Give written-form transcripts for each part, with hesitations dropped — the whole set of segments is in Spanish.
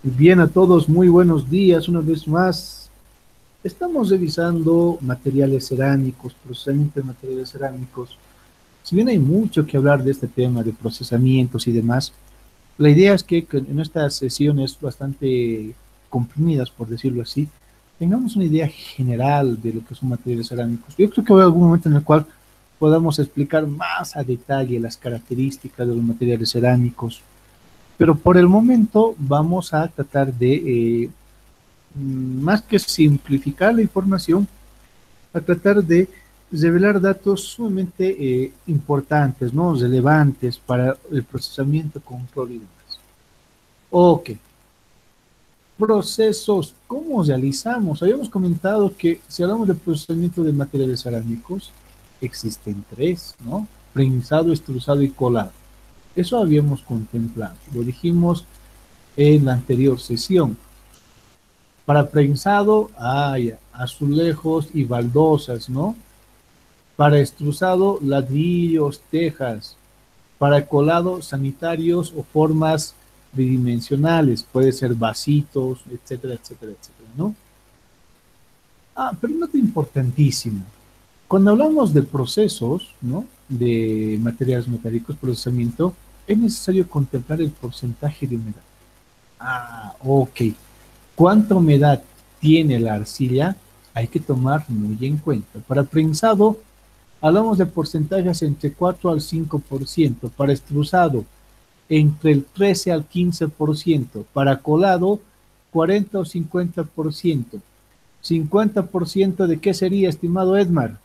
Bien a todos, muy buenos días. Una vez más, estamos revisando materiales cerámicos, procesamiento de materiales cerámicos. Si bien hay mucho que hablar de este tema de procesamientos y demás, la idea es que en estas sesiones bastante comprimidas, por decirlo así, tengamos una idea general de lo que son materiales cerámicos. Yo creo que va a haber algún momento en el cual podamos explicar más a detalle las características de los materiales cerámicos, pero por el momento vamos a tratar de más que simplificar la información, a tratar de revelar datos sumamente importantes, ¿no? Relevantes para el procesamiento, control y demás. Ok, procesos, ¿cómo realizamos? Habíamos comentado que si hablamos de procesamiento de materiales cerámicos, existen tres, ¿no? Prensado, extrusado y colado. Eso habíamos contemplado, lo dijimos en la anterior sesión. Para prensado hay azulejos y baldosas, ¿no? Para extrusado, ladrillos, tejas. Para colado, sanitarios o formas bidimensionales. Puede ser vasitos, etcétera, etcétera, etcétera, ¿no? Pero un dato importantísimo. Cuando hablamos de procesos, ¿no? De materiales metálicos, procesamiento, es necesario contemplar el porcentaje de humedad. Ok. ¿Cuánta humedad tiene la arcilla? Hay que tomar muy en cuenta. Para prensado, hablamos de porcentajes entre 4 al 5%. Para extrusado, entre el 13 al 15%. Para colado, 40 o 50%. 50% de qué sería, estimado Edmar?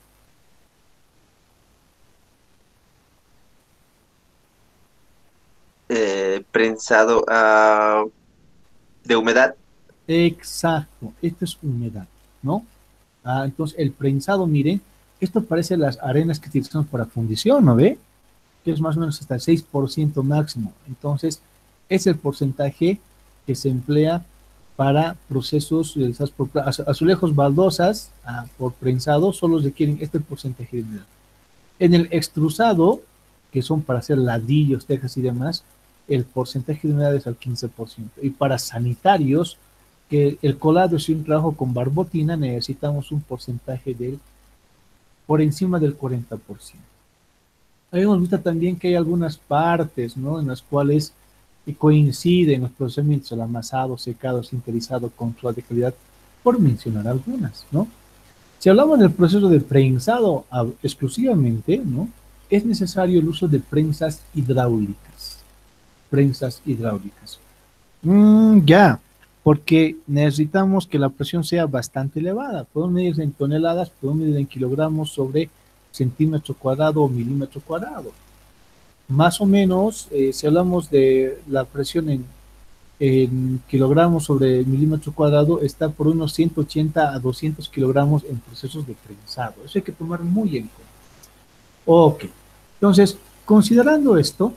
Prensado de humedad. Exacto, esto es humedad, ¿no? Entonces, el prensado, miren, esto parece las arenas que utilizamos para fundición, ¿no ve? Que es más o menos hasta el 6% máximo. Entonces, es el porcentaje que se emplea para procesos realizados por azulejos, baldosas, por prensado, solo requieren este porcentaje de humedad. En el extrusado, que son para hacer ladrillos, tejas y demás, el porcentaje de humedad es al 15%. Y para sanitarios, que el colado es un trabajo con barbotina, necesitamos un porcentaje del por encima del 40%. Habíamos visto también que hay algunas partes, ¿no? En las cuales coinciden los procesamientos, el amasado, secado, sinterizado, control de calidad, por mencionar algunas, ¿no? Si hablamos del proceso de prensado exclusivamente, ¿no? Es necesario el uso de prensas hidráulicas. Prensas hidráulicas. Ya, porque necesitamos que la presión sea bastante elevada. Podemos medir en toneladas, podemos medir en kilogramos sobre centímetro cuadrado o milímetro cuadrado. Más o menos, si hablamos de la presión en kilogramos sobre milímetro cuadrado, está por unos 180 a 200 kilogramos en procesos de prensado. Eso hay que tomar muy en cuenta. Ok, entonces, considerando esto,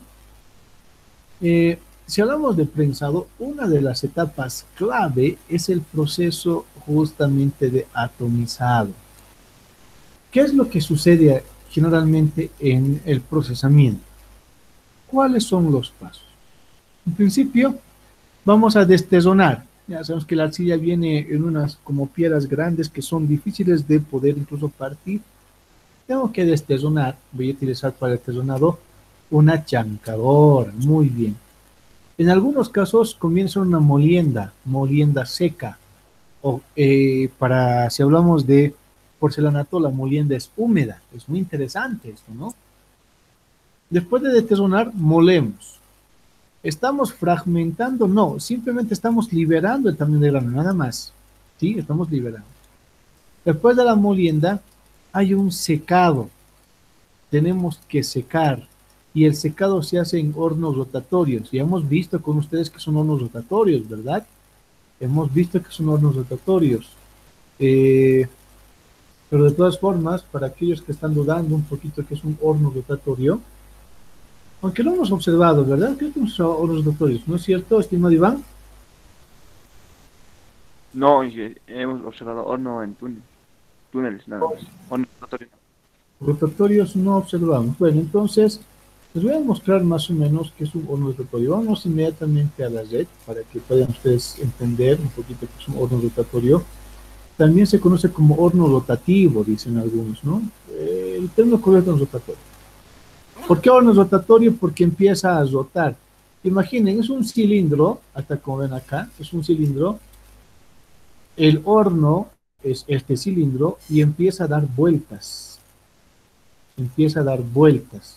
si hablamos de prensado, una de las etapas clave es el proceso justamente de atomizado. ¿Qué es lo que sucede generalmente en el procesamiento? ¿Cuáles son los pasos? En principio, vamos a destesonar. Ya sabemos que la arcilla viene en unas como piedras grandes que son difíciles de poder incluso partir. Tengo que destesonar. Voy a utilizar para el destesonado una chancadora. Muy bien. En algunos casos comienza una molienda, molienda seca. O para si hablamos de porcelanato, la molienda es húmeda. Es muy interesante esto, ¿no? Después de detesonar, molemos. ¿Estamos fragmentando? No, simplemente estamos liberando el tamaño de grano, nada más. ¿Sí? Estamos liberando. Después de la molienda, hay un secado. Tenemos que secar. Y el secado se hace en hornos rotatorios. Y hemos visto con ustedes que son hornos rotatorios, ¿verdad? Hemos visto que son hornos rotatorios. Eh, pero de todas formas, para aquellos que están dudando un poquito que es un horno rotatorio, aunque lo hemos observado, ¿verdad? Creo que hemos usado hornos rotatorios, ¿no es cierto, estimado Iván? No, hemos observado horno en túneles nada más. Horno rotatorio no. Rotatorios no observamos. Bueno, entonces, Les voy a mostrar más o menos qué es un horno rotatorio. Vamos inmediatamente a la red para que puedan ustedes entender un poquito qué es un horno rotatorio. También se conoce como horno rotativo, dicen algunos, ¿no? El término correcto es rotatorio. ¿Por qué horno rotatorio? Porque empieza a rotar. Imaginen, es un cilindro, hasta como ven acá, es un cilindro. El horno es este cilindro y empieza a dar vueltas. Empieza a dar vueltas.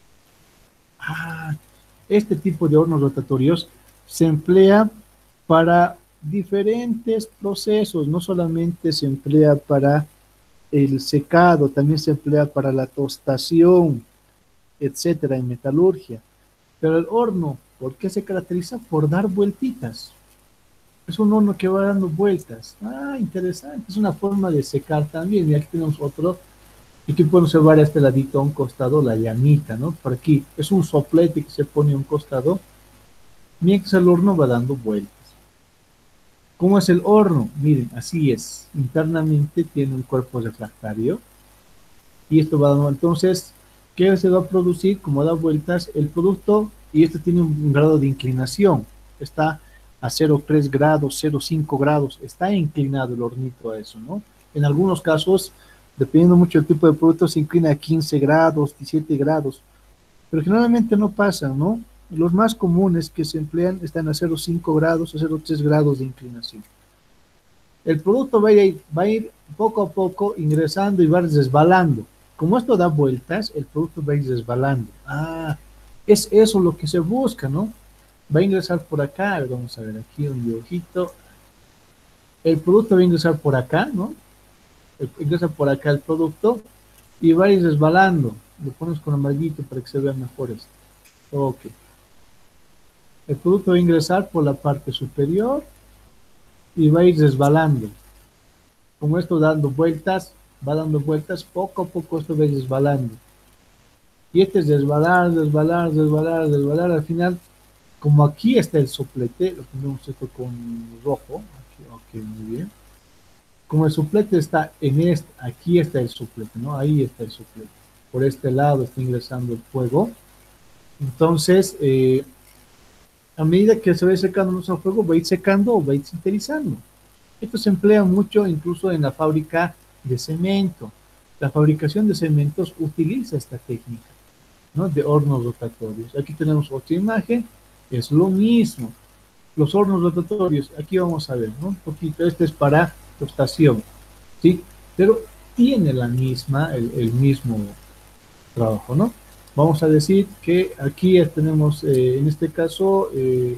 Ah, este tipo de hornos rotatorios se emplea para diferentes procesos, no solamente se emplea para el secado, también se emplea para la tostación, etcétera, en metalurgia. Pero el horno, ¿por qué se caracteriza? Por dar vueltitas. Es un horno que va dando vueltas. Ah, interesante. Es una forma de secar también. Y aquí tenemos otro. Y aquí podemos observar a este ladito a un costado la llamita, ¿no? Por aquí es un soplete que se pone a un costado mientras el horno va dando vueltas. ¿Cómo es el horno? Miren, así es. Internamente tiene un cuerpo refractario y esto va dando. Entonces, ¿qué se va a producir? Como da vueltas, el producto, y esto tiene un grado de inclinación. Está a 0,3 grados, 0,5 grados. Está inclinado el hornito a eso, ¿no? En algunos casos, dependiendo mucho del tipo de producto, se inclina a 15 grados, 17 grados. Pero generalmente no pasan, ¿no? Los más comunes que se emplean están a 0,5 grados, a 0,3 grados de inclinación. El producto va a ir poco a poco ingresando y va resbalando. Como esto da vueltas, el producto va a ir resbalando. Ah, es eso lo que se busca, ¿no? Va a ingresar por acá, vamos a ver aquí un dibujito. El producto va a ingresar por acá, ¿no? Ingresa por acá el producto y va a ir resbalando. Lo pones con amarillito para que se vea mejor esto. Ok. El producto va a ingresar por la parte superior y va a ir resbalando. Como esto dando vueltas, va dando vueltas, poco a poco esto va resbalando. Y este es resbalar, resbalar, resbalar, resbalar. Al final, como aquí está el soplete, lo ponemos esto con rojo. Aquí, ok, muy bien. Como el soplete está en este, aquí está el soplete, ¿no? Ahí está el soplete. Por este lado está ingresando el fuego. Entonces, a medida que se va secando nuestro fuego, va a ir secando o va a ir sinterizando. Esto se emplea mucho incluso en la fábrica de cemento. La fabricación de cementos utiliza esta técnica, ¿no? De hornos rotatorios. Aquí tenemos otra imagen, es lo mismo. Los hornos rotatorios, aquí vamos a ver, ¿no? Un poquito, este es para tostación, ¿sí? Pero tiene la misma, el mismo trabajo, ¿no? Vamos a decir que aquí tenemos, en este caso,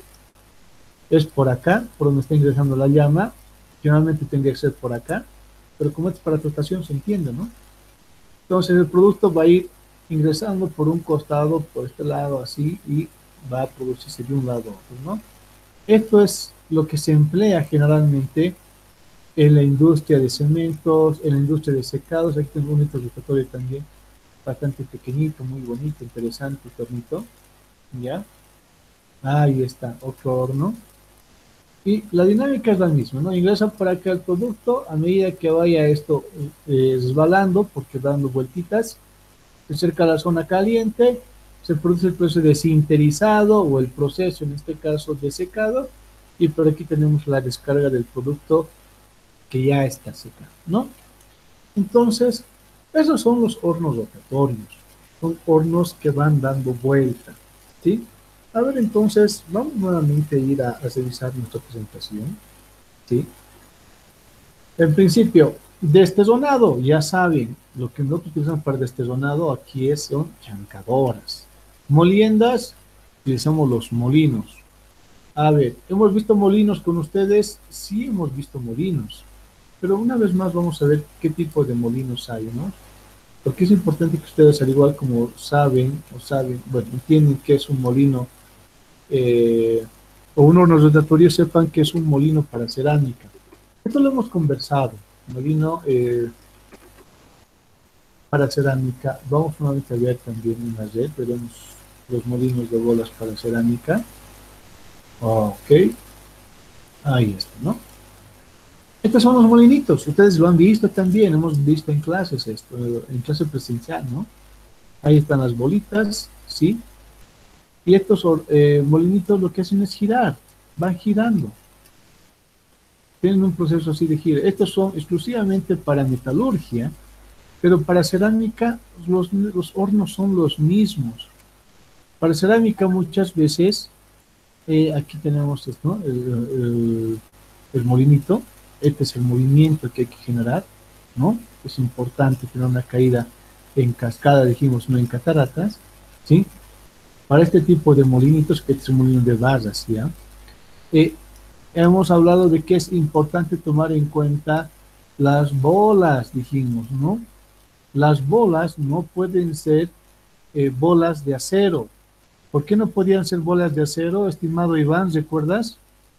es por acá, por donde está ingresando la llama. Generalmente tendría que ser por acá, pero como es para tostación se entiende, ¿no? Entonces el producto va a ir ingresando por un costado, por este lado, así, y va a producirse de un lado a otro, ¿no? Esto es lo que se emplea generalmente en la industria de cementos, en la industria de secados. Aquí tengo un rotatorio también, bastante pequeñito, muy bonito, interesante, tornito, ¿ya? Ahí está, otro horno. Y la dinámica es la misma, ¿no? Ingresa por acá el producto, a medida que vaya esto resbalando, porque dando vueltitas, se acerca a la zona caliente, se produce el proceso de sinterizado o el proceso, en este caso, de secado, y por aquí tenemos la descarga del producto que ya está seca, ¿no? Entonces, esos son los hornos rotatorios, son hornos que van dando vuelta, ¿sí? A ver, entonces, vamos nuevamente a ir a revisar nuestra presentación, ¿sí? En principio, destezonado, ya saben, lo que nosotros utilizamos para destezonado aquí son chancadoras. Moliendas, utilizamos los molinos. A ver, ¿hemos visto molinos con ustedes? Sí, hemos visto molinos. Pero una vez más vamos a ver qué tipo de molinos hay, ¿no? Porque es importante que ustedes, al igual como saben, bueno, entienden que es un molino o un horno rotatorio, sepan que es un molino para cerámica. Esto lo hemos conversado, molino para cerámica. Vamos nuevamente a ver también en la red, veremos los molinos de bolas para cerámica. Ok, ahí está, ¿no? Estos son los molinitos, ustedes lo han visto también, hemos visto en clases esto, en clase presencial, ¿no? Ahí están las bolitas, ¿sí? Y estos molinitos lo que hacen es girar, van girando. Tienen un proceso así de giro. Estos son exclusivamente para metalurgia, pero para cerámica los hornos son los mismos. Para cerámica muchas veces, aquí tenemos esto, ¿no? El molinito, este es el movimiento que hay que generar, ¿no? Es importante tener una caída en cascada, dijimos, no en cataratas, ¿sí? Para este tipo de molinitos, que este es un molino de barras, ¿ya? Hemos hablado de que es importante tomar en cuenta las bolas, dijimos, ¿no? Las bolas no pueden ser bolas de acero. ¿Por qué no podían ser bolas de acero, estimado Iván? ¿Recuerdas?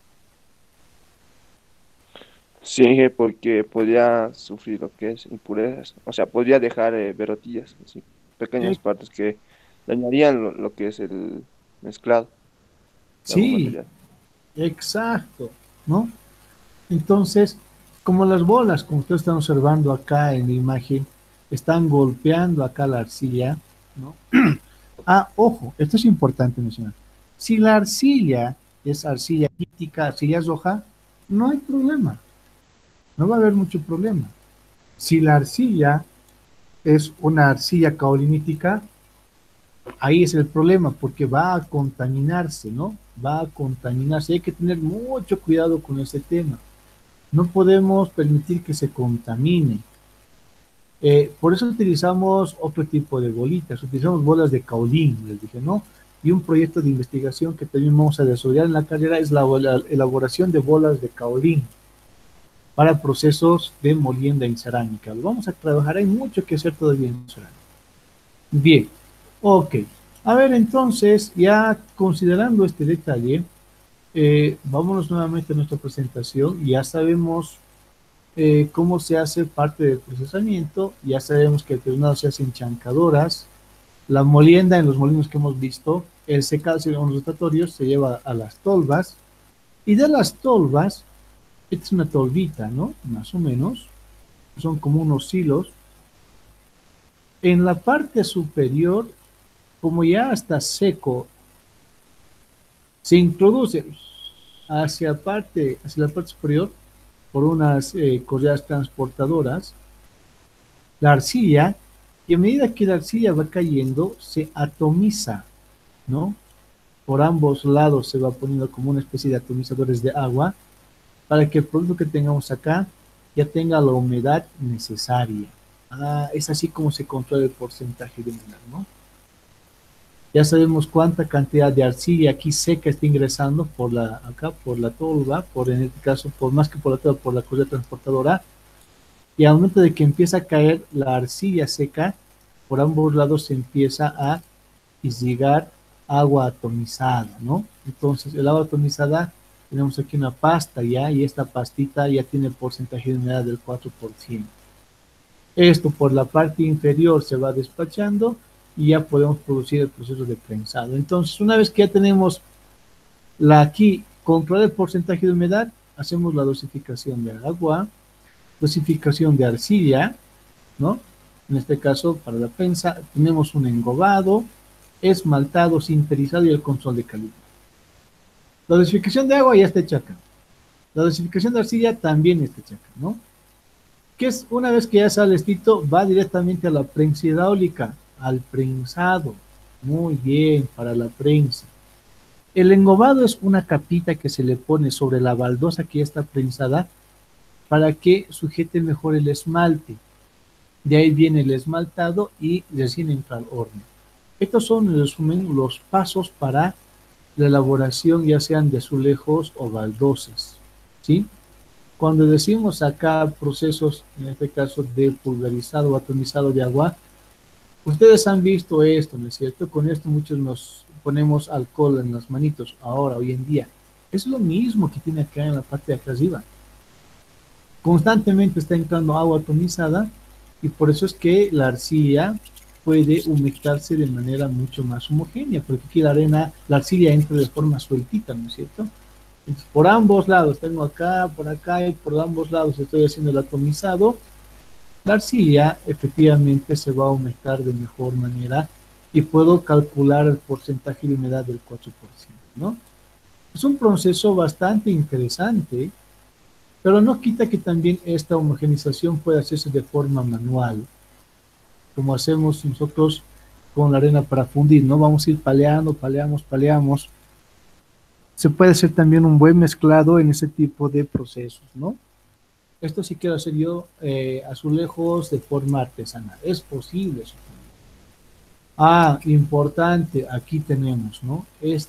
Sí, porque podría sufrir lo que es impurezas. O sea, podría dejar verotillas, así, Eh, pequeñas partes que dañarían lo que es el mezclado de algún sí, material. exacto, ¿no? Entonces, como las bolas, como ustedes están observando acá en la imagen, están golpeando acá la arcilla, ¿no? Ah, ojo, esto es importante mencionar. Si la arcilla es arcilla crítica, arcilla roja, no hay problema, no va a haber mucho problema. Si la arcilla es una arcilla caolinítica, ahí es el problema, porque va a contaminarse, ¿no? Va a contaminarse. Hay que tener mucho cuidado con ese tema. No podemos permitir que se contamine. Por eso utilizamos otro tipo de bolitas, utilizamos bolas de caolín, les dije, ¿no? Y un proyecto de investigación que también vamos a desarrollar en la carrera es la elaboración de bolas de caolín para procesos de molienda en cerámica. Lo vamos a trabajar, hay mucho que hacer todavía en cerámica. Bien, ok. A ver, entonces, ya considerando este detalle, vámonos nuevamente a nuestra presentación. Ya sabemos cómo se hace parte del procesamiento, ya sabemos que el terminado se hace en chancadoras, la molienda en los molinos que hemos visto, el secado en los rotatorios se lleva a las tolvas, y de las tolvas, esta es una tolvita, ¿no? Más o menos, son como unos hilos. En la parte superior, como ya está seco, se introduce hacia la parte superior por unas correas transportadoras, la arcilla, y a medida que la arcilla va cayendo, se atomiza, ¿no? Por ambos lados se va poniendo como una especie de atomizadores de agua para que el producto que tengamos acá ya tenga la humedad necesaria. Ah, es así como se controla el porcentaje de humedad, ¿no? Ya sabemos cuánta cantidad de arcilla aquí seca está ingresando acá por la tolva, en este caso, por más que por la tolva, por la correa transportadora, y al momento de que empieza a caer la arcilla seca, por ambos lados se empieza a irrigar agua atomizada, ¿no? Entonces, el agua atomizada, tenemos aquí una pasta ya, y esta pastita ya tiene porcentaje de humedad del 4%. Esto por la parte inferior se va despachando y ya podemos producir el proceso de prensado. Entonces, una vez que ya tenemos aquí controlar el porcentaje de humedad, hacemos la dosificación de agua, dosificación de arcilla, ¿no? En este caso, para la prensa, tenemos un engobado, esmaltado, sinterizado y el control de calidad. La dosificación de agua ya está hecha acá. La dosificación de arcilla también está hecha acá, ¿no? Que es, una vez que ya sale estito, va directamente a la prensa hidráulica, al prensado. Muy bien, para la prensa. El engobado es una capita que se le pone sobre la baldosa que ya está prensada para que sujete mejor el esmalte. De ahí viene el esmaltado y recién entra al horno. Estos son, en resumen, los pasos para la elaboración, ya sean de azulejos o baldosas, ¿sí? Cuando decimos acá procesos, en este caso de pulverizado o atomizado de agua, ustedes han visto esto, ¿no es cierto? Con esto muchos nos ponemos alcohol en las manitos, ahora, hoy en día. Es lo mismo que tiene acá en la parte de acá arriba. Constantemente está entrando agua atomizada y por eso es que la arcilla puede humectarse de manera mucho más homogénea, porque aquí la arcilla entra de forma sueltita, ¿no es cierto? Entonces, por ambos lados, tengo acá, por acá y por ambos lados estoy haciendo el atomizado. La arcilla efectivamente se va a humectar de mejor manera y puedo calcular el porcentaje de humedad del 4%, ¿no? Es un proceso bastante interesante, pero no quita que también esta homogenización pueda hacerse de forma manual, como hacemos nosotros con la arena para fundir, ¿no? Vamos a ir paleando, paleamos. Se puede hacer también un buen mezclado en ese tipo de procesos, ¿no? Esto sí quiero hacer yo, azulejos de forma artesanal. Es posible eso. Ah, importante, aquí tenemos, ¿no?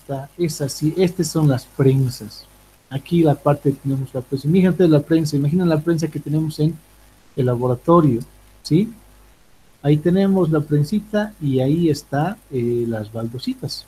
Estas son las prensas. Aquí la parte tenemos la prensa. Imagínate la prensa, imaginen la prensa que tenemos en el laboratorio, ¿sí? Ahí tenemos la prensita y ahí está las baldositas.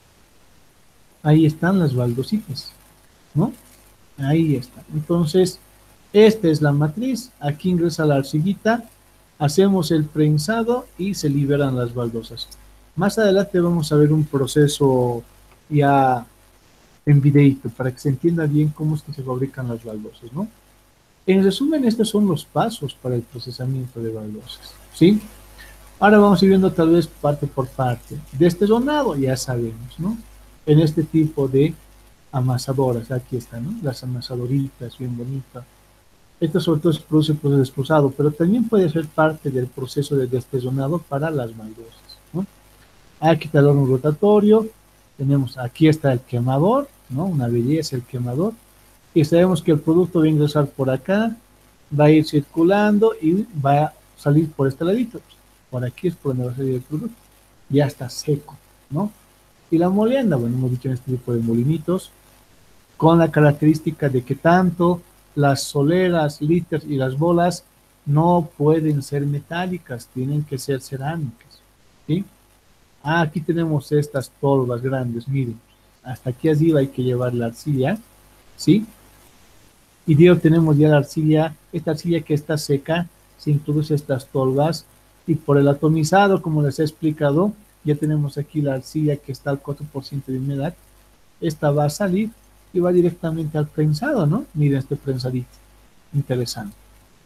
Ahí están las baldositas, ¿no? Ahí está. Entonces, esta es la matriz. Aquí ingresa la arcillita, hacemos el prensado y se liberan las baldosas. Más adelante vamos a ver un proceso ya en videito para que se entienda bien cómo es que se fabrican las baldosas, ¿no? En resumen, estos son los pasos para el procesamiento de baldosas, ¿sí? Ahora vamos a ir viendo tal vez parte por parte. De este zonado ya sabemos, ¿no? En este tipo de amasadoras, aquí están, ¿no? Las amasadoritas, bien bonitas. Esto sobre todo se produce por el desposado, pero también puede ser parte del proceso de destezonado para las baldosas, ¿no? Aquí está el horno rotatorio, tenemos, aquí está el quemador, ¿no? Una belleza el quemador, y sabemos que el producto va a ingresar por acá, va a ir circulando y va a salir por este ladito. Por aquí es por donde va a salir el producto. Ya está seco, ¿no? Y la molienda, bueno, hemos dicho en este tipo de molinitos, con la característica de que tanto las soleras, litters y las bolas no pueden ser metálicas, tienen que ser cerámicas, ¿sí? Ah, aquí tenemos estas tolvas grandes, miren, hasta aquí arriba hay que llevar la arcilla, ¿sí? Y Dios, tenemos ya la arcilla, esta arcilla que está seca, se introduce estas tolvas y por el atomizado, como les he explicado, ya tenemos aquí la arcilla que está al 4% de humedad, esta va a salir y va directamente al prensado, ¿no? Miren este prensadito, interesante.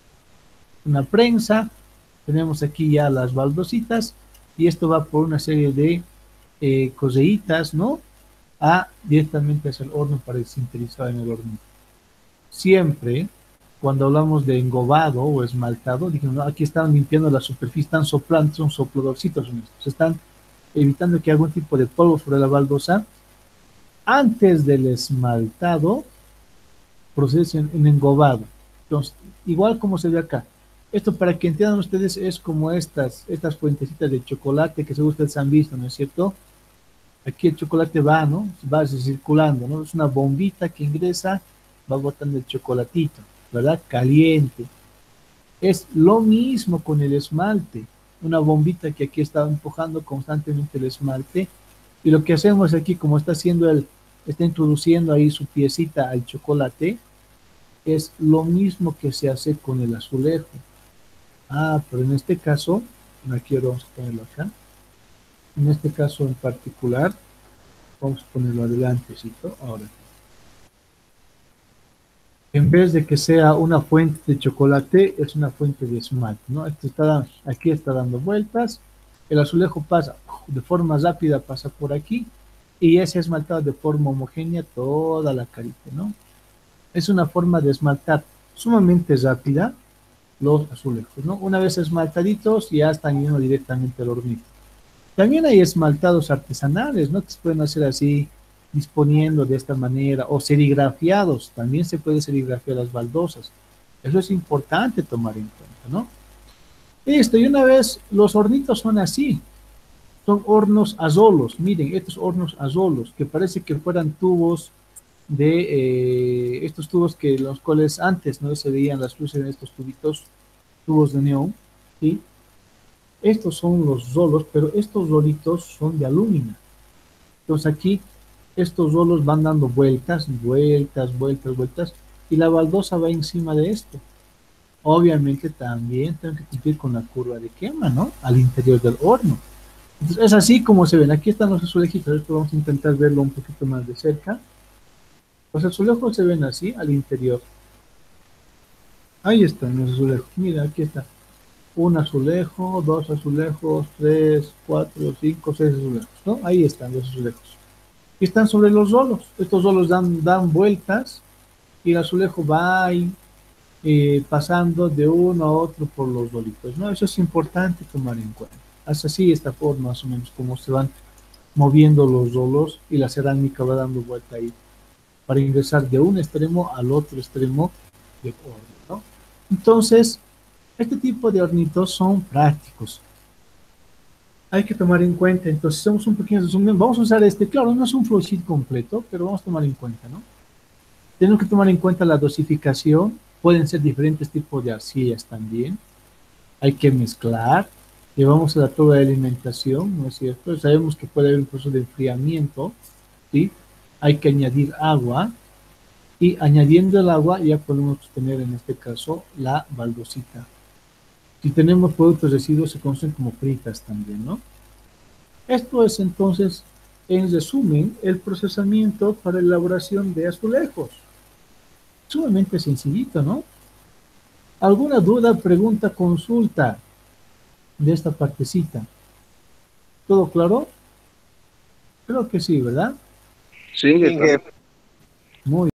Una prensa, tenemos aquí ya las baldositas y esto va por una serie de correitas, ¿no? Directamente hacia el horno para sinterizar en el horno. Siempre, cuando hablamos de engobado o esmaltado, dijimos, no, aquí están limpiando la superficie, están soplando, son sopladorcitos, se están evitando que algún tipo de polvo sobre la baldosa. Antes del esmaltado, procede en engobado. Entonces, igual como se ve acá. Esto, para que entiendan ustedes, es como estas fuentecitas de chocolate que seguro ustedes han visto, ¿no es cierto? Aquí el chocolate va, ¿no? Va circulando, ¿no? Es una bombita que ingresa, va botando el chocolatito, ¿verdad? Caliente. Es lo mismo con el esmalte. Una bombita que aquí está empujando constantemente el esmalte. Y lo que hacemos aquí, como está introduciendo ahí su piecita al chocolate, es lo mismo que se hace con el azulejo. Ah, pero en este caso, aquí ahora vamos a ponerlo acá. En este caso en particular, vamos a ponerlo adelantecito, ahora. En vez de que sea una fuente de chocolate, es una fuente de esmalte, ¿no? Aquí está dando vueltas, el azulejo pasa de forma rápida, pasa por aquí, y ya se ha esmaltado de forma homogénea toda la carita, ¿no? Es una forma de esmaltar sumamente rápida los azulejos, ¿no? Una vez esmaltaditos, ya están yendo directamente al hornito. También hay esmaltados artesanales, ¿no? Que se pueden hacer así, disponiendo de esta manera, o serigrafiados, también se puede serigrafiar las baldosas. Eso es importante tomar en cuenta, ¿no? Listo, y una vez los hornitos son así, son hornos azolos, miren, estos hornos azolos, que parece que fueran tubos de estos tubos que los cuales antes no se veían las luces en estos tubitos, tubos de neón, ¿sí? Estos son los rolos, pero estos rolitos son de aluminio. Entonces aquí estos rolos van dando vueltas, y la baldosa va encima de esto. Obviamente también tengo que cumplir con la curva de quema, ¿no? Al interior del horno. Entonces es así como se ven. Aquí están los azulejitos. Esto vamos a intentar verlo un poquito más de cerca. Los azulejos se ven así al interior. Ahí están los azulejos. Mira, aquí está. un azulejo, dos azulejos, tres, cuatro, cinco, seis azulejos, ¿no? Ahí están los azulejos. Y están sobre los rolos. Estos rolos dan vueltas y el azulejo va ahí, pasando de uno a otro por los rolitos, ¿no? Eso es importante tomar en cuenta. Hasta así, esta forma más o menos como se van moviendo los rolos y la cerámica va dando vuelta ahí para ingresar de un extremo al otro extremo del horno, ¿no? Entonces, este tipo de hornitos son prácticos. Hay que tomar en cuenta, entonces hacemos un pequeño resumen. Vamos a usar este, claro, no es un flow sheet completo, pero vamos a tomar en cuenta, ¿no? Tenemos que tomar en cuenta la dosificación, pueden ser diferentes tipos de arcillas también. Hay que mezclar, llevamos a la prueba de alimentación, ¿no es cierto? Sabemos que puede haber un proceso de enfriamiento, ¿sí? Hay que añadir agua, y añadiendo el agua ya podemos tener en este caso la baldosita. Si tenemos productos residuos se conocen como fritas también, ¿no? Esto es entonces, en resumen, el procesamiento para la elaboración de azulejos. Sumamente sencillito, ¿no? ¿Alguna duda, pregunta, consulta de esta partecita? ¿Todo claro? Creo que sí, ¿verdad? Sí, Sí, jefe. jefe. Muy